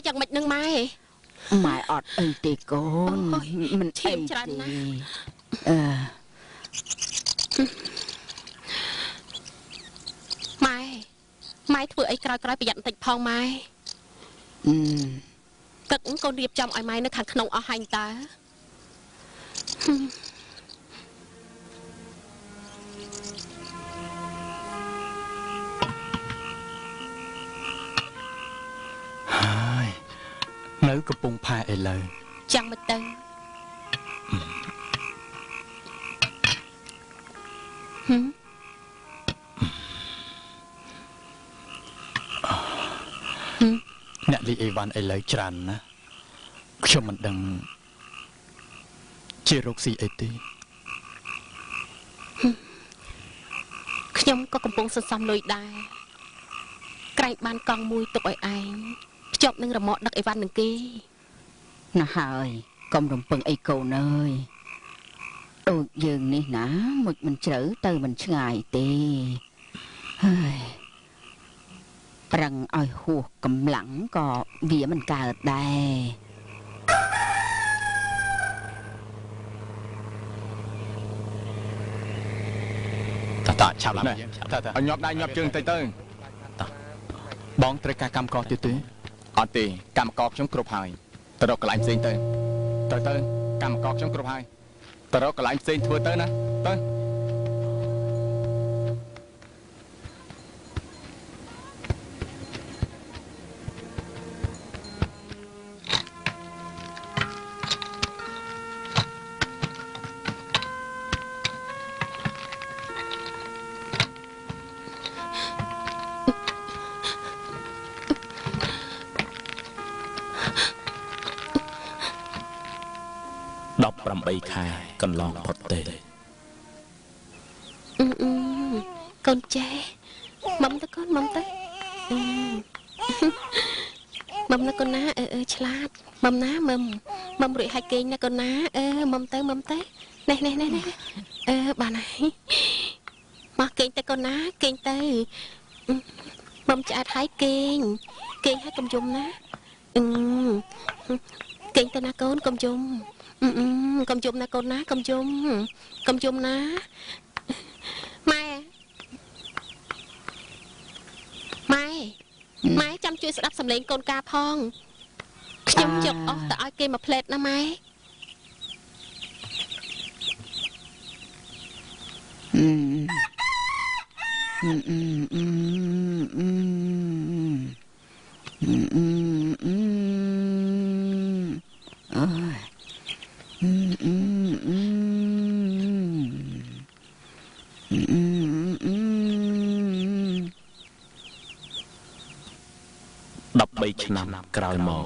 យ៉ាងម៉េចនឹងម៉ែម៉ែអត់អីទេកូនមិនឈាមច្រើនណាស់ម៉ែធ្វើអីក្រោយប្រយ័ត្នបន្តិចផងម៉ែទឹកកូនរៀបចំឲ្យម៉ែនៅខាងក្នុងអស់ហើយតើហើយនៅកំពង់ផែឥឡូវចាំមិនទៅអ្នកលីអេវ៉ាន់ឥឡូវច្រើនណាខ្ញុំមិនដឹងជារោគស៊ីអីទេខ្ញុំក៏កំពុងសន្សំលុយដែរក្រែងបានកង់មួយទុកឲ្យឯងភ្ជាប់នឹងរមាក់ដឹកអីវ៉ាន់នឹងគេណាស់ហើយកុំរំពឹងអីកូនអើយដូចយើងនេះណាមុជមិនជ្រៅទៅមិនឆ្ងាយទេហើយប្រឹងឲ្យហួសកម្លាំងក៏វាមិនកើតដែរតាឆាប់ឡើងតាញាប់ដៃញាប់ជើងទៅបងត្រូវការកម្មករទៀតទេអត់ទេកម្មករខ្ញុំគ្រប់ហើយទៅរកកន្លែងផ្សេងទៅកម្មករខ្ញុំគ្រប់ហើយទៅរកកន្លែងផ្សេងធ្វើទៅណាទៅ 18 ខែកន្លងផុតទេកូនចេះមុំទៅកូនមុំទៅមុំណាកូនណាឆ្លាតមុំណាមុំរួចហើយគេងណាកូនណាមុំទៅនេះបានហើយមកគេងទៅកូនណាគេងទៅមុំឆ្អែតហើយគេងហើយកុំយំណាគេងទៅណាកូនកុំយំកុំយំណាកូនណាកុំយំណាម៉ែចាំជួយស្ដាប់សំឡេងកូនកាផងខ្ញុំយកអស់ទៅឲ្យគេមកផ្លេតណាម៉ែ 13 ឆ្នាំក្រោយមក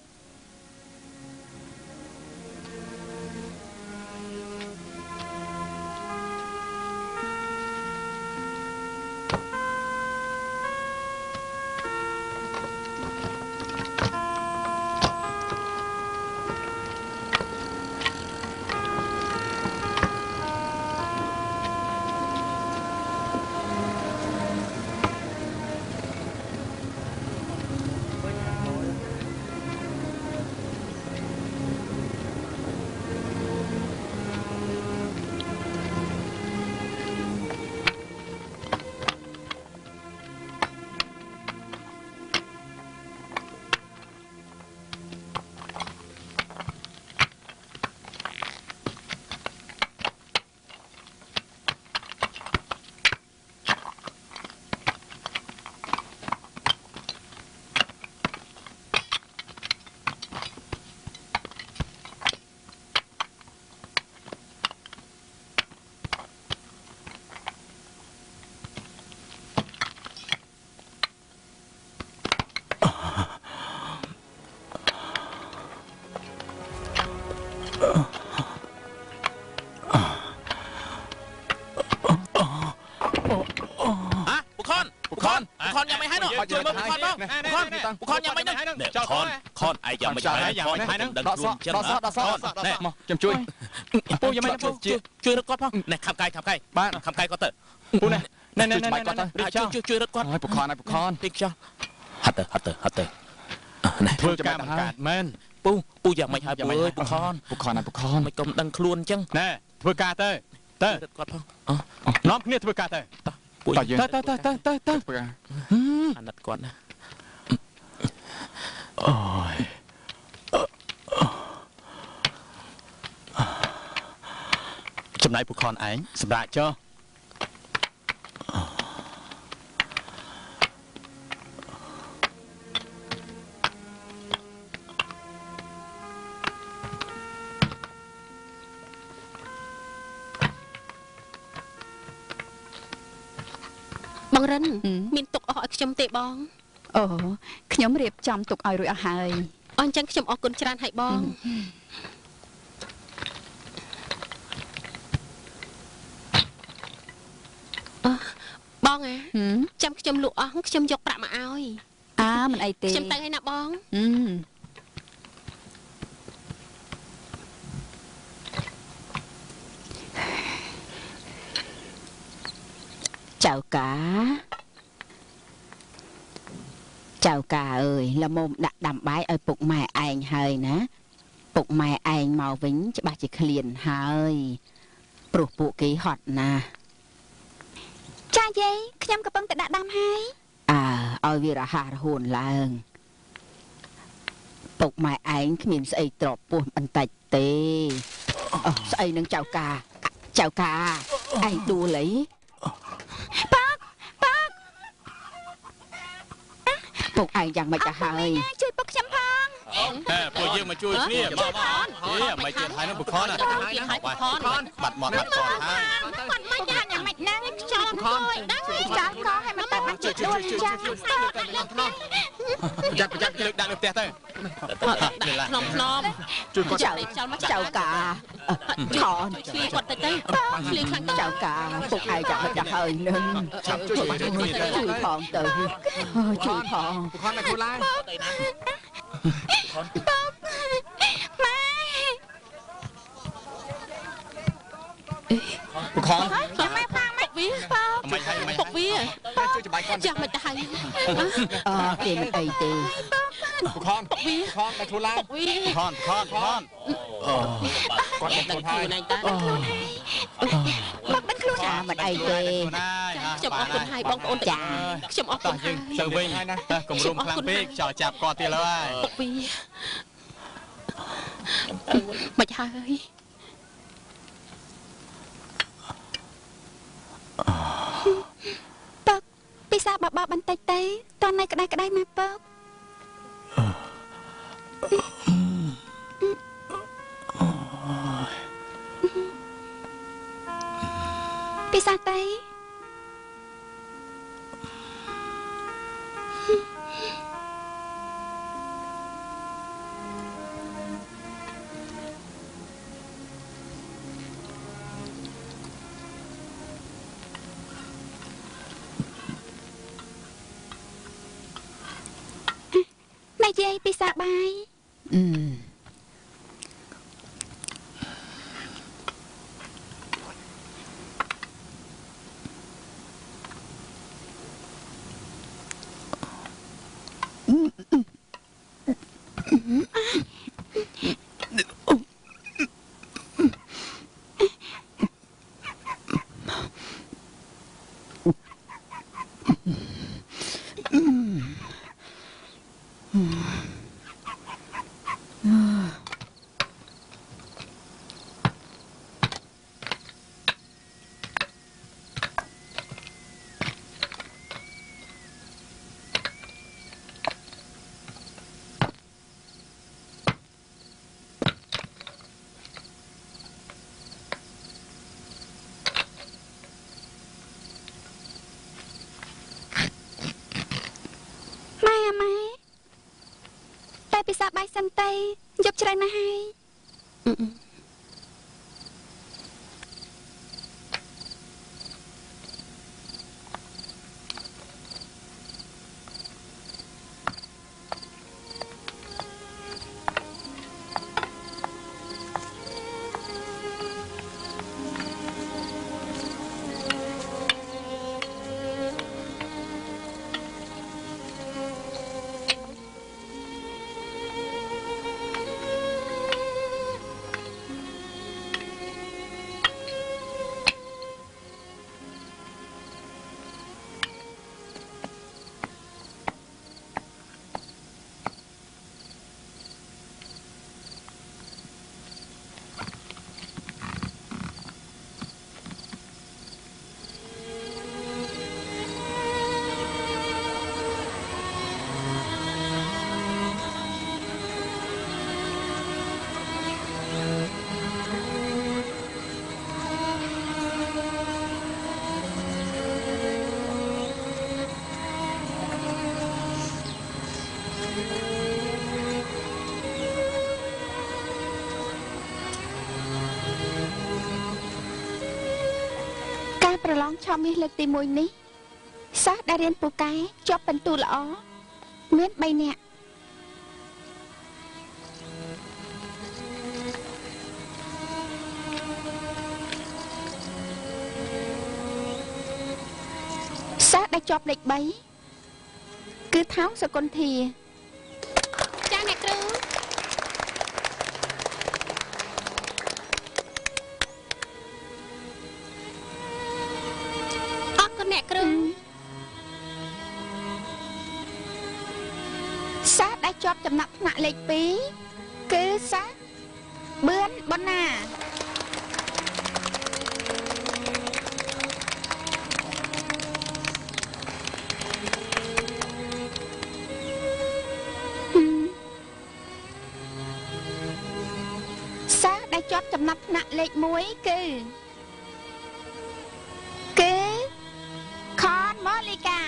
ខនឯងយ៉ាងមិនហើយយ៉ាងមិនហើយនឹងដកសក់មកខ្ញុំជួយពូយ៉ាងមិនជួយរត់គាត់ផងណែខាប់កាយបាទខាប់កាយគាត់ទៅពូណែជួយបាច់គាត់ទៅជួយរត់គាត់ហើយពូខនតិចចុះហត់ទៅធ្វើការបង្កើតមែនពូយ៉ាងមិនហើយពូអើយពូខនពុកខនណាពុកខនមិនក៏មិនដឹងខ្លួនអញ្ចឹងណែធ្វើការទៅទៅគាត់ផងនាំគ្នាធ្វើការទៅពូតើយើងទៅទៅទៅទៅទៅទៅធ្វើការអាណិតគាត់ណាអូយចំណាយពូខនឯងសម្រាប់ចុះបងរិនមានទុកអស់ឲ្យខ្ញុំទេបងអូខ្ញុំរៀបចំទុកឲ្យរួចអស់ហើយអញ្ចឹងខ្ញុំអរគុណច្រើនហើយបងបងចាំខ្ញុំលក់អស់ខ្ញុំយកប្រាក់មកឲ្យមិនអីទេខ្ញុំទៅឲ្យណាបងចៅកាអើយល្មមដាក់ដាំបាយឲ្យពុកម៉ែឯងហើយណាពុកម៉ែឯងមកវិញច្បាស់ជាឃ្លានហើយព្រោះពួកគេហត់ណាស់ចាយាយខ្ញុំកំពុងតែដាក់ដាំហើយឲ្យវារហ័សរហួនឡើងពុកម៉ែឯងគ្មានស្អីទ្របពោះបន្តិចទេស្អីនឹងចៅកាឯងដួលអីពុកឯងយ៉ាងម៉េចទៅហើយជួយពុកខ្ញុំផងពួកយើងមកជួយគ្នាមកមិនទៀតហើយនឹងពូខនបាត់មកបាត់គាត់ហើយគាត់មិនយ៉ាងម៉េចហ្នឹងខ្យល់គួយដឹងចាស់កោឲ្យมันតែបានជួយចាស់ប្រយ័ត្នលើកដាក់នៅផ្ទះទៅខ្ញុំជួយគាត់ចៅកាខនឆ្លៀគាត់ទៅឆ្លៀខាងចៅកាពុកឯងចាំមិនទៅហើយនឹងជួយផងទៅជួយផងពុកខនមកខ្លួនឡើងទៅណាពុកខនចាំម៉ែផាំងម៉ែវាពុកវាជួយច្បាយខនចាំមិនទៅហើយគេមិនអីទេពុកខនមកខ្លួនឡើងពុកវាខនគាត់មកខ្លួនហើយខ្លួនឯងតាបាក់ដឹងខ្លួនមិនអីទេខ្ញុំអរគុណហើយបងប្អូនចាខ្ញុំអរគុណហើយទៅវិញគម្រុំខ្លាំងពេកចោលចាប់គាត់ទៀតហើយពុកវាមិនហើយពិសាបបបន្តិចទេតើណៃក្តៅមកពើពិសាទេយាយពិសាបាយតែពិសាបាយសិនទេយប់ច្រើនណាស់ហើយអប្រឡងឆមាសលើកទី1នេះសិស្សដែលរៀនពូកែជាប់ពិន្ទុល្អមាន3នាក់សិស្សដែលជាប់លេខ3គឺថោងសុគន្ធាចាអ្នកគ្រូអរគុណអ្នកគ្រូសិស្សដែលជាប់ចំណាត់ថ្នាក់លេខ2គឺសិស្សបឿនបណ្ណាជាប់ចំណាត់ថ្នាក់លេខ1គឺខនម៉ូលីកា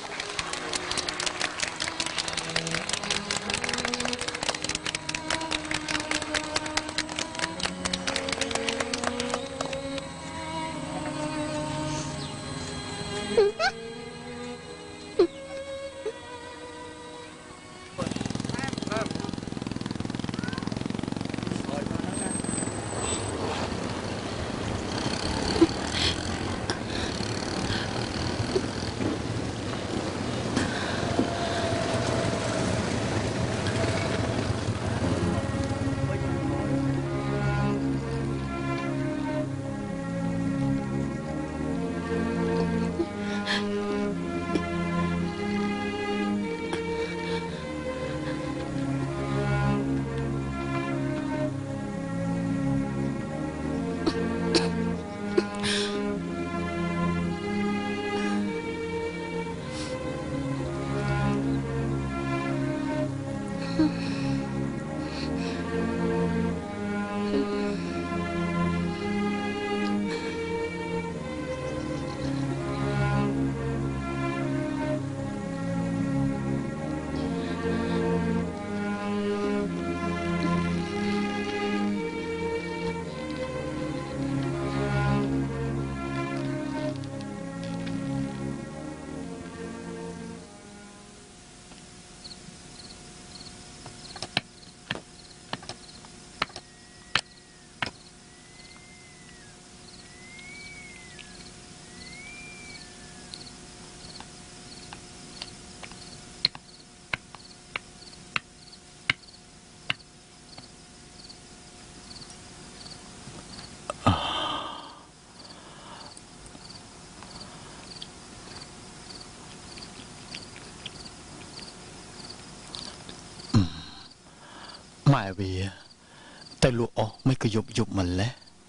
ម៉ែវាតែលក់អស់មិនក៏យប់ម្លេះ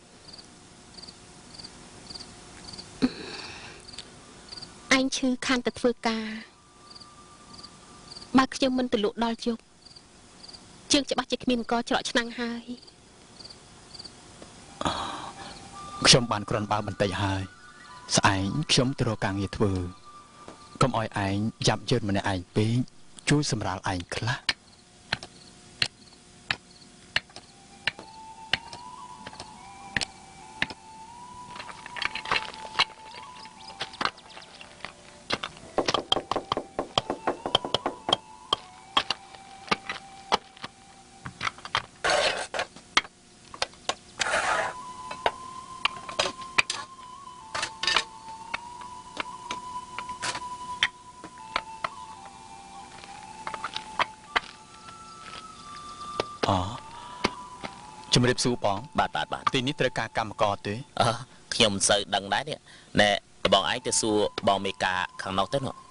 អញឈឺខាន់តែធ្វើការបើខ្ញុំមិនទៅលក់ដល់យប់ជើងច្បាស់ជាគ្មានកច្រកឆ្នាំងហើយខ្ញុំបានគ្រាន់បើបន្តិចហើយស្អែកខ្ញុំទៅរកការងារធ្វើកុំឲ្យឯងយ៉ាប់យឺតម្នាក់ឯងពេកជួយសម្រាលឯងខ្លះជំរាបសួរបងបាទទីនេះត្រូវការកម្មករទេខ្ញុំមិនសូវដឹងដែរនេះណែបងឯងទៅសួរបងមេកាខាងនោះទៅនោះ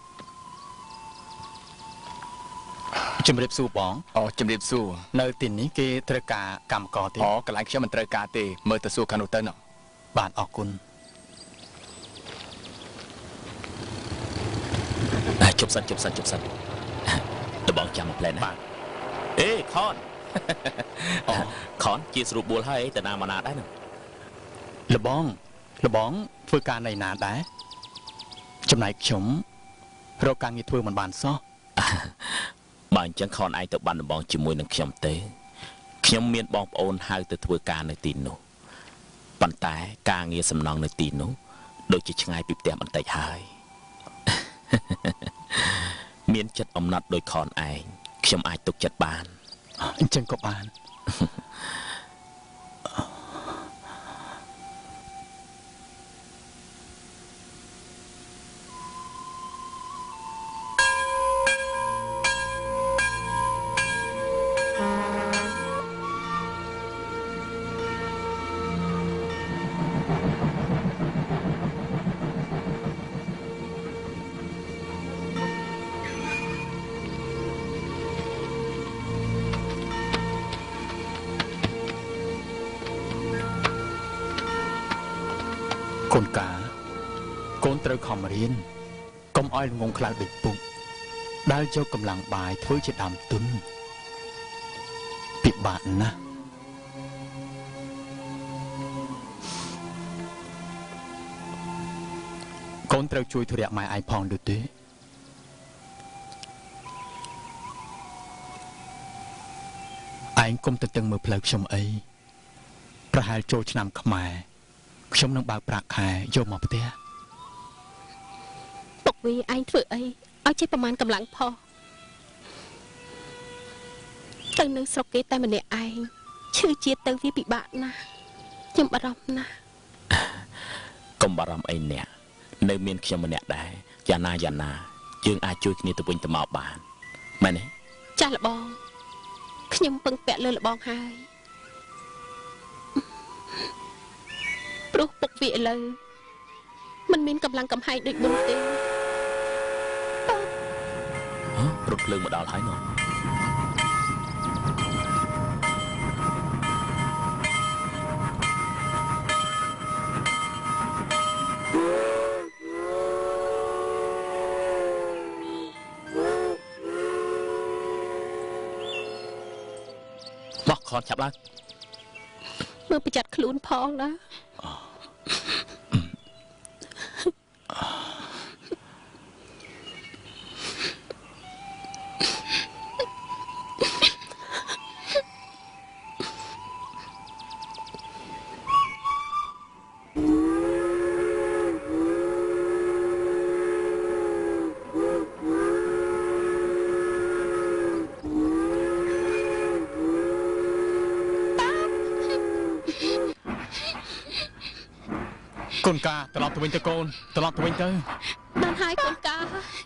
ជំរាបសួរបងជំរាបសួរនៅទីនេះគេត្រូវការកម្មករទេកន្លែងខ្ញុំមិនត្រូវការទេមើលទៅសួរខាងនោះទៅនោះបាទអរគុណជប់សិនតបងចាំមកផ្លែណាបាទអេខនខនជាស្រួលបួលហើយតាណាមកណាដែរនោះលបងធ្វើការនៅណាដែរចំណែកខ្ញុំរកការងារធ្វើមិនបានសោះបើអញ្ចឹងខនឯងទៅបានដំបងជាមួយនឹងខ្ញុំទេខ្ញុំមានបងប្អូនហៅទៅធ្វើការនៅទីនោះប៉ុន្តែការងារសំណងនៅទីនោះដូចជាឆ្ងាយពីផ្ទះបន្តិចហើយមានចិត្តអំណត់ដោយខនឯងខ្ញុំអាចទុកចិត្តបានអញ្ចឹងក៏បានកូនកាកូនត្រូវខំរៀនកុំឲ្យងងខ្លៅដូចពុកដែលយកកម្លាំងបាយធ្វើជាដើមទុនពិបាកណាស់កូនត្រូវជួយធុរៈម៉ែឯងផងដូចទេឯងកុំទៅតឹងមើលផ្លូវខ្ញុំអីប្រហែលចូលឆ្នាំខ្មែរខ្ញុំនឹងបើកប្រាក់ខែយកមកផ្ទះពុកវីឯងធ្វើអីឲ្យចេះប្រមាណកម្លាំងផងទៅនៅស្រុកគេតែម្នាក់ឯងឈឺជាតិទៅវាពិបាកណាស់ខ្ញុំបារម្ភណាស់កុំបារម្ភអីអ្នកនៅមានខ្ញុំម្នាក់ដែរយ៉ាងណាយើងអាចជួយគ្នាទៅវិញទៅមកបានមែនទេចាស់លបងខ្ញុំពឹងពាក់លើលបងហើយព្រោះពុកវាឥឡូវมันមានកម្លាំងកំហែងដូចមុនទេរត់ភ្លើងមកដល់ហើយនោះបោះខនចាប់ឡើងមើលប្រយ័ត្នខ្លួនផងណាកូនកាត្រឡប់ទៅវិញទៅកូនត្រឡប់ទៅវិញទៅបានហើយកូនកា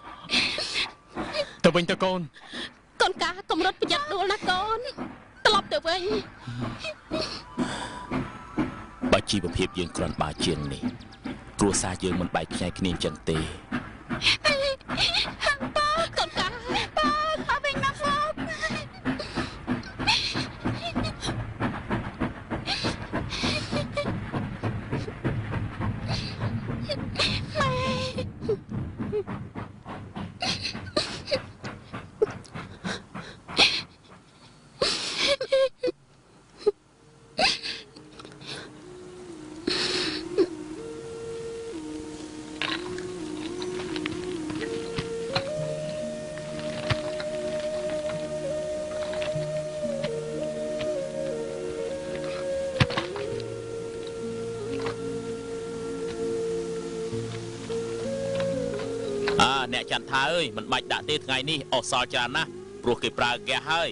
ទៅវិញទៅកូនកូនកាកុំរត់ប្រយ័ត្នដួលណាកូនត្រឡប់ទៅវិញបើជីវភាពយើងគ្រាន់បើជាងនេះគ្រួសារយើងមិនបែកខ្ញែកគ្នាចឹងទេកូនកាអត់វិញណាបងអ្នកចន្ទថាអើយមិនបាច់ដាក់ទេថ្ងៃនេះអស់សល់ច្រើនណាស់ព្រោះគេប្រើហ្គាសហើយ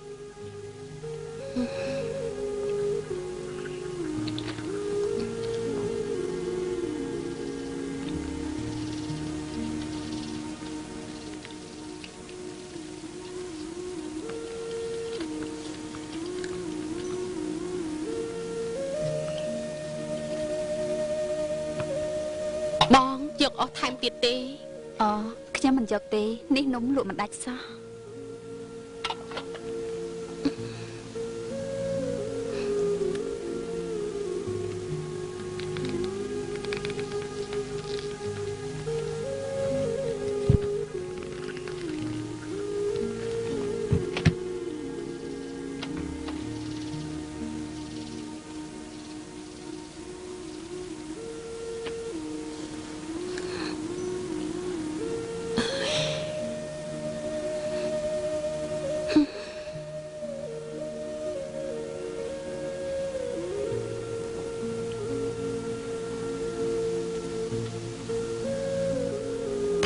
បងយកអស់ថែមទៀតទេអូខ្ញុំមិនយកទេនេះនំលក់មិនដាច់សោះ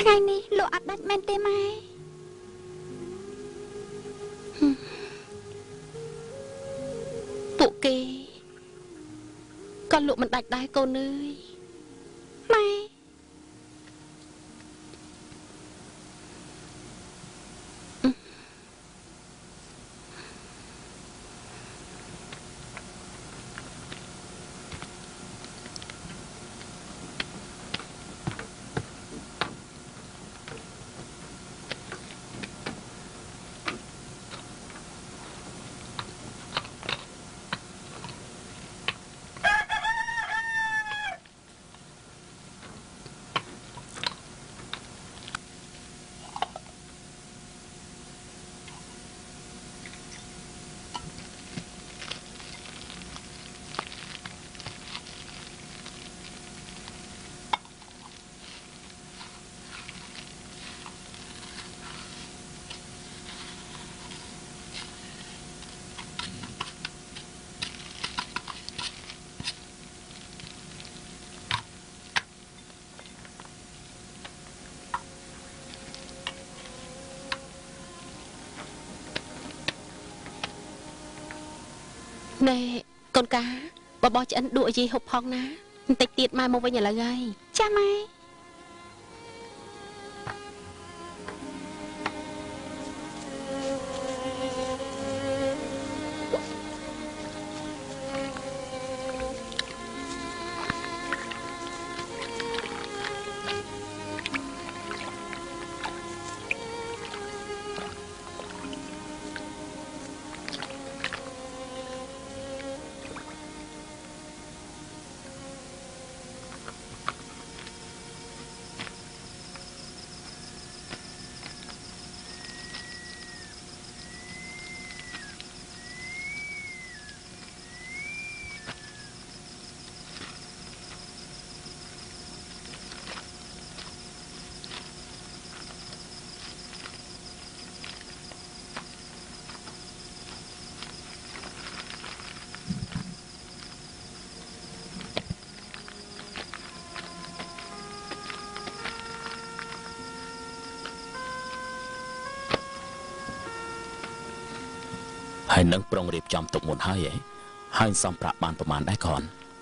ថ្ងៃនេះលោកអត់ដាច់មែនទេម៉ែពួកគេក៏លក់មិនដាច់ដែរកូនអើយម៉ែណែកូនកាបបោះឆ្អិនដួកឲ្យយាយហូបផងណាបន្តិចទៀតម៉ែមកវិញឥឡូវហើយចាម៉ែហើយនឹងប្រុងរៀបចំទុកមុនហើយហើយសំប្រាក់បានប្រមាណដែរខន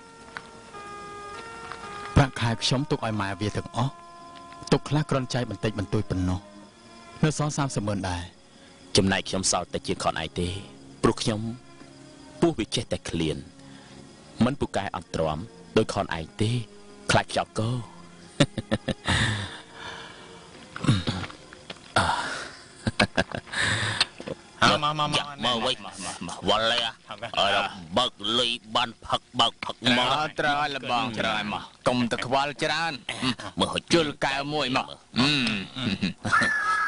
ប្រាក់ខែខ្ញុំទុកឲ្យម៉ែវាទាំងអស់ទុកខ្លះគ្រាន់ចែកបន្តិចបន្តួចប៉ុណ្ណោះនៅសល់30,000ដែរចំណែកខ្ញុំសល់តែជាងខនឯទេព្រោះខ្ញុំពោះវាចេះតែឃ្លានមិនពូកែអត់ទ្រាំដោយខនឯងទេខ្លាចខ្យល់កោមកវិញវល់លេអើបើកលុយបានផឹកបើកផឹកមកត្រូវលបងច្រើនមកកុំទៅខ្វល់ច្រើនមើលជុលកែវមួយមក